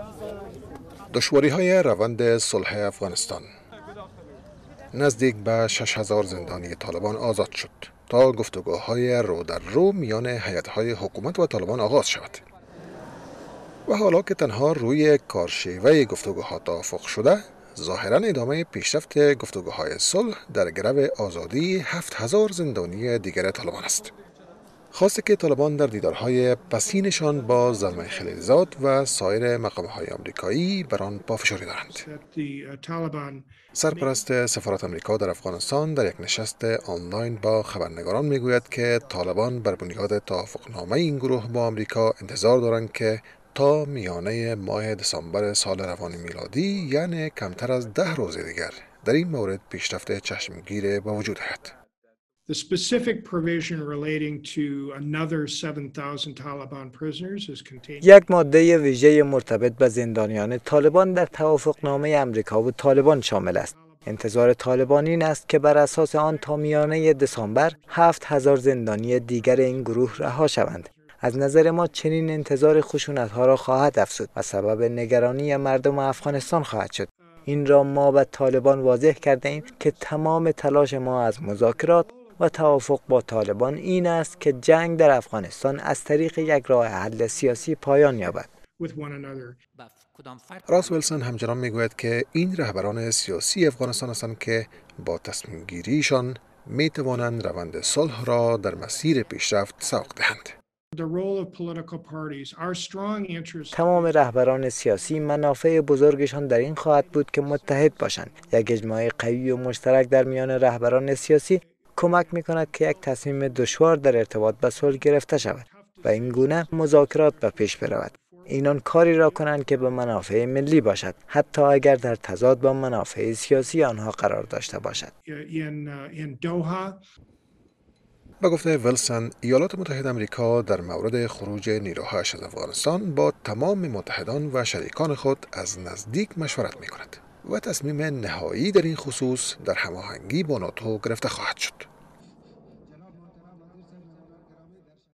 دشواری‌های روند صلح افغانستان. نزدیک به 6000 زندانی طالبان آزاد شد تا گفتگوهای رو در رو میان هیئت‌های حکومت و طالبان آغاز شود. و حالا که تنها روی کارشیوه گفتگوها توافق شده، ظاهراً ادامه پیشرفت گفتگوهای صلح در گرو آزادی 7000 زندانی دیگر طالبان است. خواسته که طالبان در دیدارهای پسینشان با زلمه خلیلزاد و سایر مقامهای آمریکایی بر آن پافشاری دارند. سرپرست سفارت آمریکا در افغانستان در یک نشست آنلاین با خبرنگاران میگوید که طالبان بر بنیاد توافقنامه این گروه با آمریکا انتظار دارند که تا میانه ماه دسامبر سال روان میلادی، یعنی کمتر از 10 روز دیگر، در این مورد پیشرفت چشمگیر به وجود آید. The specific provision relating to another 7,000 Taliban prisoners is contained. یک ماده ویژه مرتبط به زندانیان طالبان در توافقنامه امریکا و طالبان شامل است. انتظار طالبان این است که بر اساس آن تا میانه دسامبر 7000 زندانی دیگر این گروه رها شوند. از نظر ما چنین انتظار خشونت‌ها را خواهد افزود و سبب نگرانی مردم افغانستان خواهد شد. این را ما به طالبان واضح کرده ایم که تمام تلاش ما از مذاکرات و توافق با طالبان این است که جنگ در افغانستان از طریق یک راه حل سیاسی پایان یابد. راس ویلسون همچنان میگوید که این رهبران سیاسی افغانستان هستند که با تصمیم گیریشان می توانند روند صلح را در مسیر پیشرفت سوق دهند. تمام رهبران سیاسی منافع بزرگشان در این خواهد بود که متحد باشند. یک اجماع قوی و مشترک در میان رهبران سیاسی کمک می‌کند که یک تصمیم دشوار در ارتباط به صلح گرفته شود و این گونه مذاکرات به پیش برود. اینان کاری را کنند که به منافع ملی باشد، حتی اگر در تضاد با منافع سیاسی آنها قرار داشته باشد. به گفته ویلسون، ایالات متحده آمریکا در مورد خروج نیروهایش از افغانستان با تمام متحدان و شریکان خود از نزدیک مشورت می‌کند و تصمیم نهایی در این خصوص در هماهنگی با ناتو گرفته خواهد شد.